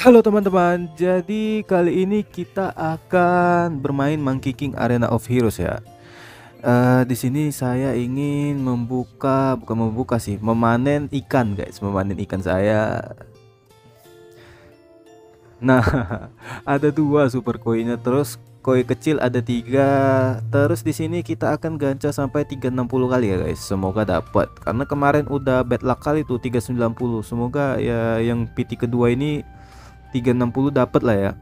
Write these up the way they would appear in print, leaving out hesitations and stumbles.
Halo teman-teman, jadi kali ini kita akan bermain Monkey King Arena of Heroes ya. Di sini saya ingin bukan membuka sih, memanen ikan guys, memanen ikan saya. Nah, ada dua super koinnya, terus koi kecil ada tiga. Terus di sini kita akan gacha sampai 360 kali ya guys. Semoga dapat. Karena kemarin udah bad luck kali tuh 390. Semoga ya yang PT kedua ini 360 dapat lah ya.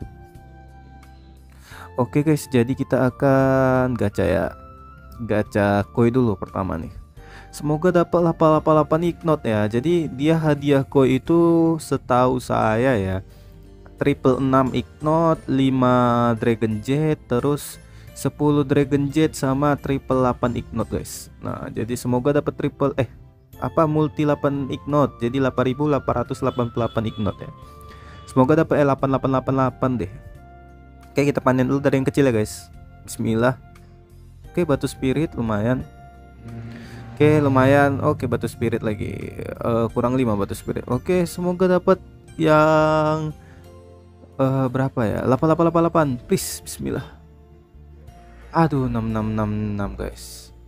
Oke guys, jadi kita akan gacha ya. Gacha koi dulu pertama nih. Semoga dapat 888 ignot ya. Jadi dia hadiah koi itu setahu saya ya. Triple 6 ignot, 5 dragon jet, terus 10 dragon jet sama triple 8 ignot guys. Nah, jadi semoga dapat triple multi 8 ignot. Jadi 8888 ignot ya. Semoga dapat 8888 deh. Oke, kita panen dulu dari yang kecil ya guys. Bismillah. Oke, batu spirit lumayan. Oke, lumayan. Oke, batu spirit lagi. Kurang 5 batu spirit. Oke, semoga dapat yang berapa ya? 8888. Please, bismillah. Aduh, 6666 guys.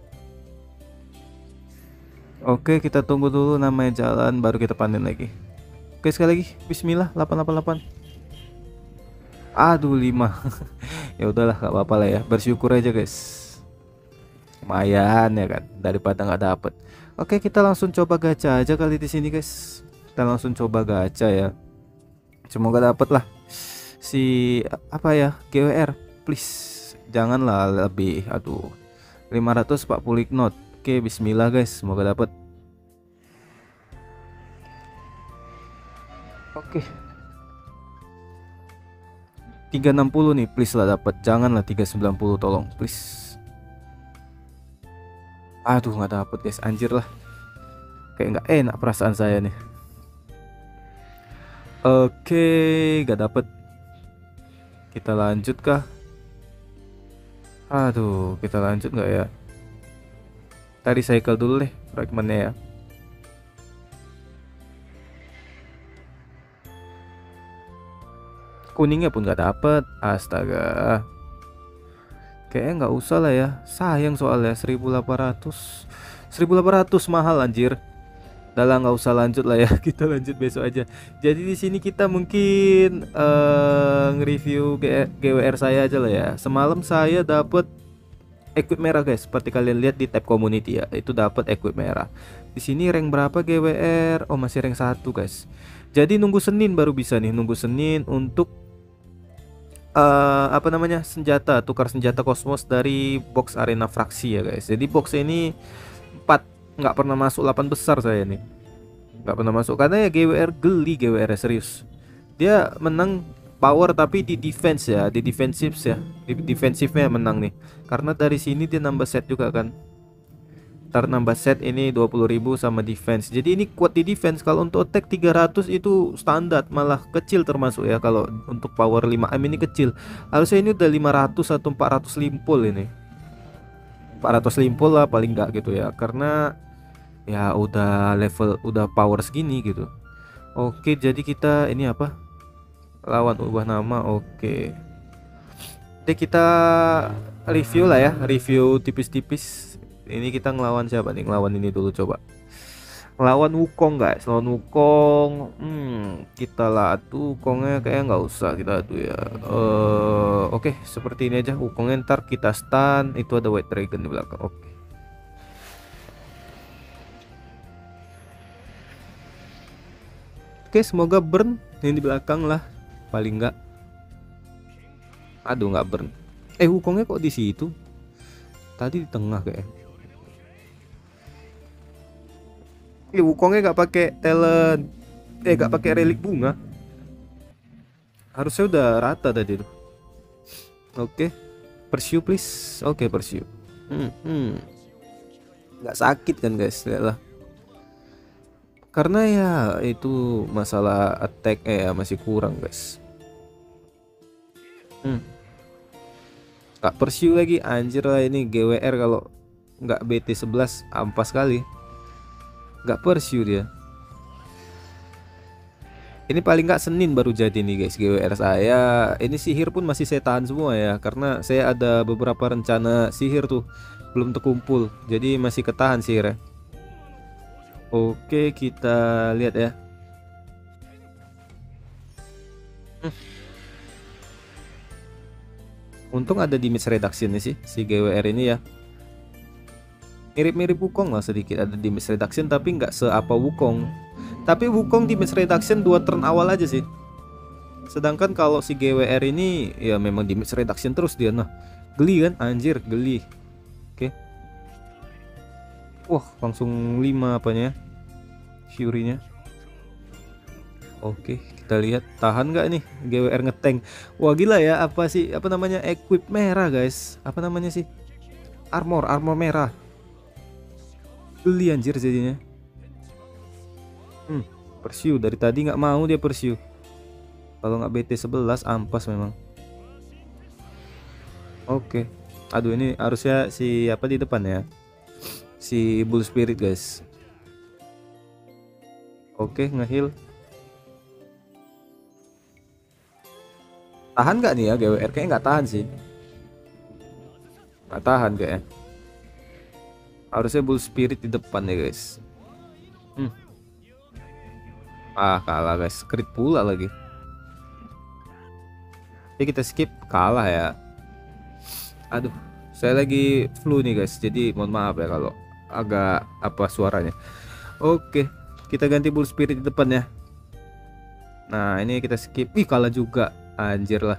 Oke, kita tunggu dulu namanya jalan baru kita panen lagi. Oke, sekali lagi. Bismillah, 888. Aduh, 5. Ya udahlah, gak apa-apa lah ya. Bersyukur aja guys. Lumayan ya kan, daripada nggak dapet. Oke, kita langsung coba gacha aja kali di sini guys. Kita langsung coba gacha ya. Semoga dapet lah si apa ya, GWR. Please, janganlah lebih. Aduh, 540 knot. Oke, bismillah guys, semoga dapet. Oke, 360 nih, please lah dapat. Janganlah 390, tolong please. Aduh, nggak dapet guys, anjir lah. Kayak nggak enak perasaan saya nih. Oke, nggak dapet. Kita lanjut kah? Aduh, kita lanjut nggak ya? Tadi cycle dulu deh fragmentnya ya. Kuningnya pun nggak dapet. Astaga. Kayaknya nggak usah lah ya. Sayang soalnya 1800 mahal anjir. Udah lah, nggak usah lanjut lah ya. Kita lanjut besok aja. Jadi di sini kita mungkin nge-review GWR saya aja lah ya. Semalam saya dapat equip merah guys. Seperti kalian lihat di tab community ya. Itu dapat equip merah. Di sini rank berapa GWR? Oh, masih rank 1 guys. Jadi nunggu Senin baru bisa nih. Nunggu Senin untuk senjata, tukar senjata kosmos dari box arena fraksi ya guys. Jadi box ini 4, nggak pernah masuk 8 besar saya nih, nggak pernah masuk karena ya GWR geli. GWR serius, dia menang power tapi di defense ya, di defensif ya, di defensifnya menang nih karena dari sini dia nambah set juga kan. Ntar nambah set ini 20.000 sama defense. Jadi ini kuat di defense. Kalau untuk attack 300 itu standar, malah kecil termasuk ya. Kalau untuk power 5M ini kecil. Harusnya ini udah 500 atau 400 limpul ini. 400 limpul lah paling enggak gitu ya. Karena ya udah level, udah power segini gitu. Oke, jadi kita ini apa? Lawan ubah nama. Oke. Jadi kita review lah ya, review tipis-tipis. Ini kita ngelawan siapa nih? Ngelawan ini dulu coba. Ngelawan Wukong guys, lawan Wukong. Kita lah tuh Wukongnya kayak nggak usah kita adu ya. Oke, seperti ini aja. Wukongnya ntar kita stun. Itu ada White Dragon di belakang. Oke. Oke, semoga burn yang di belakang lah. Paling nggak. Aduh, nggak burn. Wukongnya kok di situ? Tadi di tengah kayak. Wukongnya nggak pakai talent, nggak pakai relik bunga. Harusnya udah rata tadi tuh. Oke, pursue please. Oke, pursue. Nggak sakit kan guys, lihat lah. Karena ya itu masalah attack masih kurang guys. Nggak pursue lagi, anjir lah ini GWR kalau nggak BT 11 ampas kali. Gak pursue dia. Ini paling nggak Senin baru jadi nih guys GWR saya. Ini sihir pun masih saya tahan semua ya, karena saya ada beberapa rencana sihir tuh belum terkumpul, jadi masih ketahan sihir ya. Oke, kita lihat ya. Untung ada damage reduction nih sih si GWR ini ya. Mirip-mirip Wukong lah sedikit, ada damage reduction tapi nggak seapa Wukong. Tapi Wukong damage reduction 2 turn awal aja sih. Sedangkan kalau si GWR ini ya memang damage reduction terus dia. Nah, geli kan? Anjir, geli. Oke. Wah, langsung 5 apanya? Fury-nya. Oke, kita lihat tahan nggak nih GWR ngetank. Wah, gila ya, apa sih? Apa namanya? Equip merah, guys. Apa namanya sih? Armor merah. Geli anjir jadinya. Pursue dari tadi nggak mau dia pursue. Kalau nggak BT 11 ampas memang. Oke. Aduh, ini harusnya si apa di depan ya? Si Bull Spirit guys. Oke, ngeheal. Tahan nggak nih ya GWR? Kayaknya nggak tahan sih. Nggak tahan kayaknya. Harusnya Bull Spirit di depan ya guys. Ah, kalah guys. Crit pula lagi. Oke, kita skip. Kalah ya. Aduh, saya lagi flu nih guys, jadi mohon maaf ya kalau agak apa suaranya. Oke, kita ganti Bull Spirit di depan ya. Nah, ini kita skip. Ih, kalah juga. Anjir lah.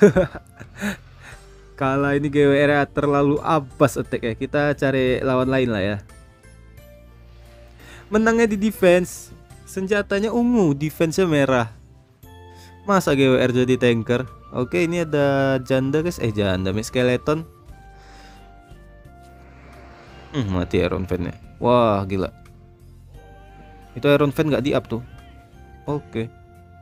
Kalah ini GWR terlalu abas attack ya. Kita cari lawan lain lah ya. Menangnya di defense. Senjatanya ungu, defense-nya merah. Masa GWR jadi tanker? Oke, ini ada janda guys. Janda skeleton. Mati Iron Fan-nya. Wah, gila. Itu Iron Fan nggak di up tuh. Oke.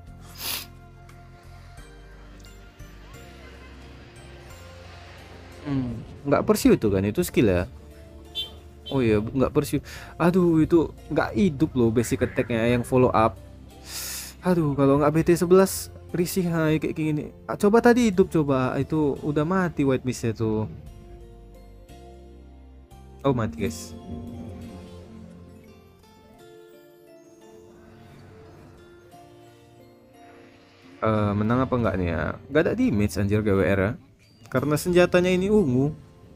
Nggak pursue itu kan, itu skill ya. Oh iya, nggak pursue. Aduh, itu nggak hidup loh basic attack-nya yang follow up. Aduh, kalau nggak BT 11 risih kayak gini. Coba tadi hidup, coba itu udah mati White Mist-nya tuh. Oh, mati guys. Menang apa enggak nih ya? Gak ada damage anjir GWR ya. Karena senjatanya ini ungu.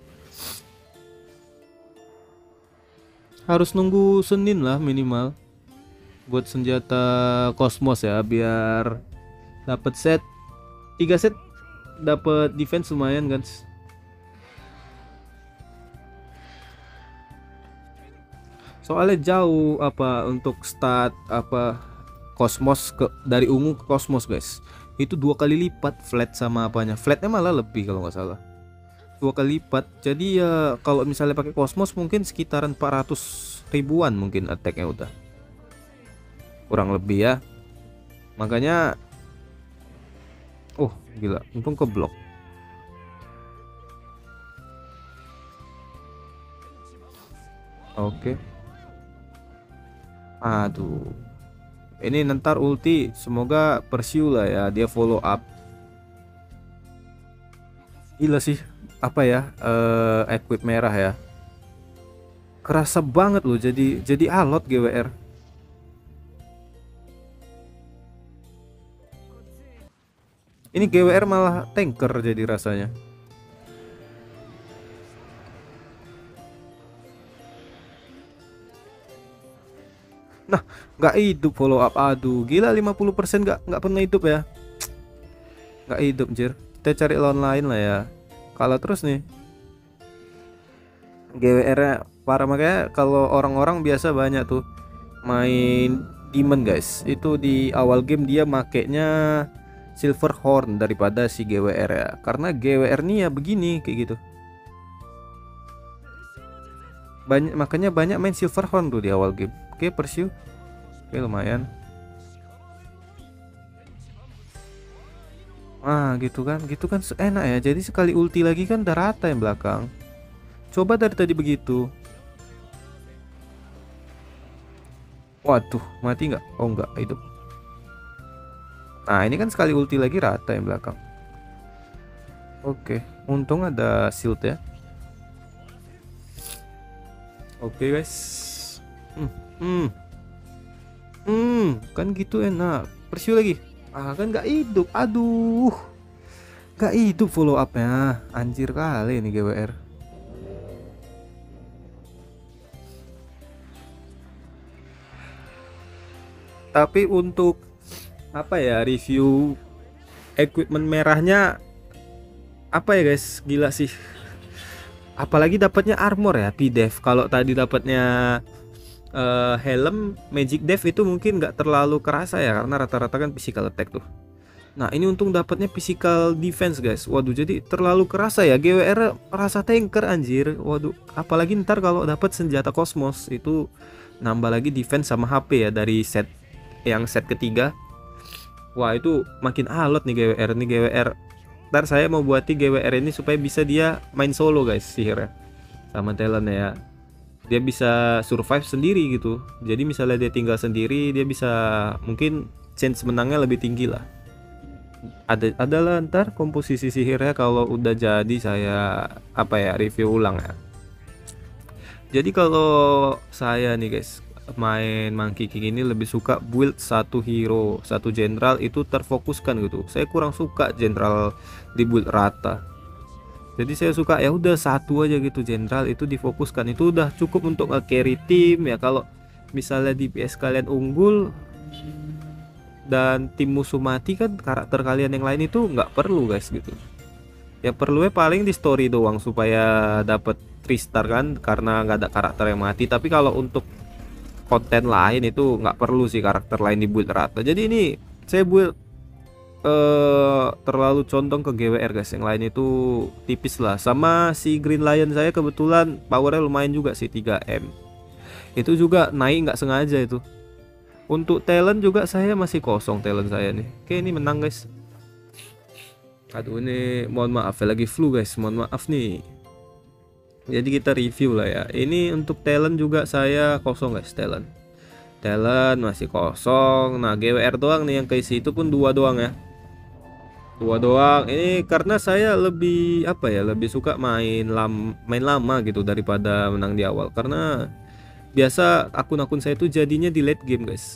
Harus nunggu Senin lah minimal buat senjata Cosmos ya, biar dapat set 3 set, dapat defense lumayan guys. Soalnya jauh apa untuk start apa Cosmos dari ungu ke Cosmos guys. Itu 2 kali lipat flat sama apanya. Flatnya malah lebih kalau nggak salah. 2 kali lipat. Jadi ya kalau misalnya pakai Cosmos mungkin sekitaran 400 ribuan mungkin attacknya udah. Kurang lebih ya. Makanya gila, untung ke blok. Oke. Aduh. Ini ntar ulti, semoga pursue lah ya, dia follow up. Gila sih, apa ya? Equip merah ya. Kerasa banget loh jadi alot GWR. Ini GWR malah tanker jadi rasanya. Nah, nggak hidup follow up. Aduh, gila 50% nggak pernah hidup ya. Nggak hidup anjir. Kita cari lawan lain lah ya. Kalah terus nih. GWR-nya parah, makanya kalau orang-orang biasa banyak tuh main Demon guys. Itu di awal game dia makainya Silverhorn daripada si GWR ya. Karena GWR nih ya begini kayak gitu. Makanya banyak main Silverhorn tuh di awal game. Oke, pursue. Oke, lumayan. Gitu kan enak ya. Jadi sekali ulti lagi kan udah rata yang belakang. Coba dari tadi begitu. Waduh, mati nggak? Oh, nggak, hidup. Nah ini kan sekali ulti lagi rata yang belakang. Oke, untung ada shield ya. Oke guys. Kan gitu enak. Persiu lagi. Ah kan nggak hidup. Aduh, nggak hidup follow upnya. Anjir kali ini GWR. Tapi untuk apa ya, review equipment merahnya apa ya guys, gila sih. Apalagi dapatnya armor ya, P-Dev. Kalau tadi dapatnya helm Magic Dev itu mungkin nggak terlalu kerasa ya, karena rata-rata kan physical attack tuh. Nah ini untung dapatnya physical defense guys. Waduh, jadi terlalu kerasa ya, GWR rasa tanker anjir. Waduh, apalagi ntar kalau dapat senjata kosmos itu nambah lagi defense sama HP ya dari set yang set ketiga. Wah itu makin alot nih GWR. Nih GWR, ntar saya mau buatin GWR ini supaya bisa dia main solo guys, sihirnya sama talentnya ya. Dia bisa survive sendiri gitu. Jadi misalnya dia tinggal sendiri, dia bisa mungkin chance menangnya lebih tinggi lah. Adalah ntar komposisi sihirnya kalau udah jadi saya apa ya, review ulang ya. Jadi kalau saya nih guys main Monkey King ini lebih suka build satu hero, satu jenderal itu terfokuskan gitu. Saya kurang suka jenderal di build rata. Jadi saya suka ya udah satu aja gitu, jenderal itu difokuskan, itu udah cukup untuk nge-carry tim ya. Kalau misalnya DPS kalian unggul dan tim musuh mati kan karakter kalian yang lain itu nggak perlu guys gitu. Ya perlunya paling di story doang supaya dapat 3 star kan, karena nggak ada karakter yang mati. Tapi kalau untuk konten lain itu nggak perlu sih karakter lain di build rata. Jadi ini saya build terlalu condong ke GWR guys, yang lain itu tipis lah. Sama si Green Lion saya kebetulan powernya lumayan juga sih, 3M. Itu juga naik nggak sengaja itu. Untuk talent juga saya masih kosong talent saya nih. Oke ini menang guys. Aduh ini mohon maaf ya, lagi flu guys, mohon maaf nih. Jadi kita review lah ya. Ini untuk talent juga saya kosong guys, talent masih kosong. Nah GWR doang nih yang keisi, itu pun 2 doang ya, 2 doang. Ini karena saya lebih apa ya, lebih suka main lama gitu daripada menang di awal, karena biasa akun-akun saya tuh jadinya di late game guys.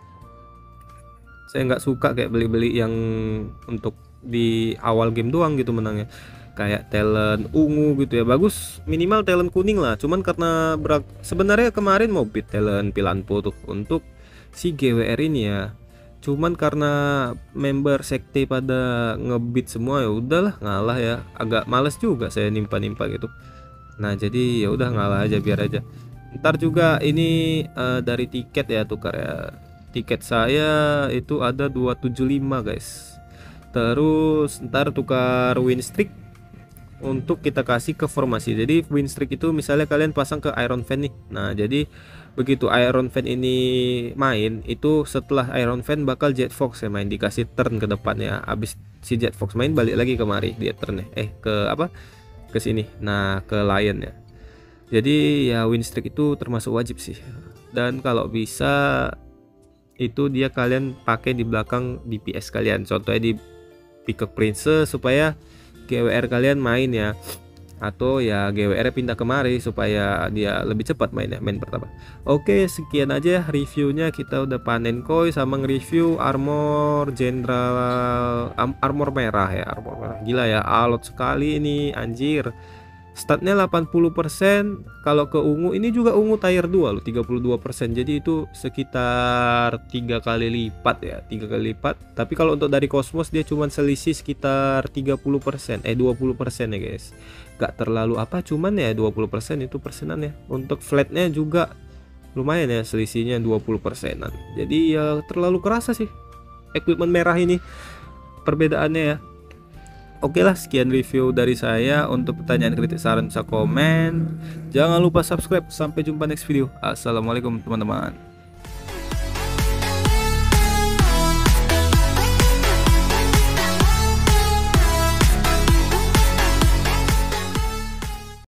Saya nggak suka kayak beli-beli yang untuk di awal game doang gitu menangnya, kayak talent ungu gitu ya. Bagus minimal talent kuning lah, cuman karena sebenarnya kemarin mau bid talent Pilanpo tuh untuk si GWR ini ya, cuman karena member sekte pada ngebit semua, ya udahlah ngalah ya. Agak males juga saya nimpa gitu. Nah jadi ya udah ngalah aja, biar aja. Ntar juga ini dari tiket ya, tukar ya. Tiket saya itu ada 275 guys. Terus ntar tukar win streak untuk kita kasih ke formasi. Jadi win streak itu misalnya kalian pasang ke Iron Fan nih. Nah jadi begitu Iron Fan ini main, itu setelah Iron Fan bakal Jet Fox ya main, dikasih turn ke depannya. Abis si Jet Fox main balik lagi kemari dia turn ke apa, ke sini. Nah ke Lion ya. Jadi ya win streak itu termasuk wajib sih. Dan kalau bisa itu dia kalian pakai di belakang DPS kalian, contohnya di Peacock Princess supaya GWR kalian main ya, atau ya GWR pindah kemari supaya dia lebih cepat mainnya, main pertama. Oke sekian aja reviewnya, kita udah panen koi sama nge-review armor jenderal, armor merah ya, armor merah. Gila ya, alot sekali ini anjir. Statnya 80%. Kalau ke ungu ini juga ungu tier 2 loh, 32%. Jadi itu sekitar 3 kali lipat ya, 3 kali lipat. Tapi kalau untuk dari Cosmos dia cuma selisih sekitar 30%, 20% ya guys. Gak terlalu apa, cuman ya 20% itu persenan ya. Untuk flatnya juga lumayan ya, selisihnya 20%an. Jadi ya terlalu kerasa sih equipment merah ini perbedaannya ya. Oke lah, sekian review dari saya. Untuk pertanyaan, kritik, saran bisa komen. Jangan lupa subscribe. Sampai jumpa next video. Assalamualaikum teman-teman.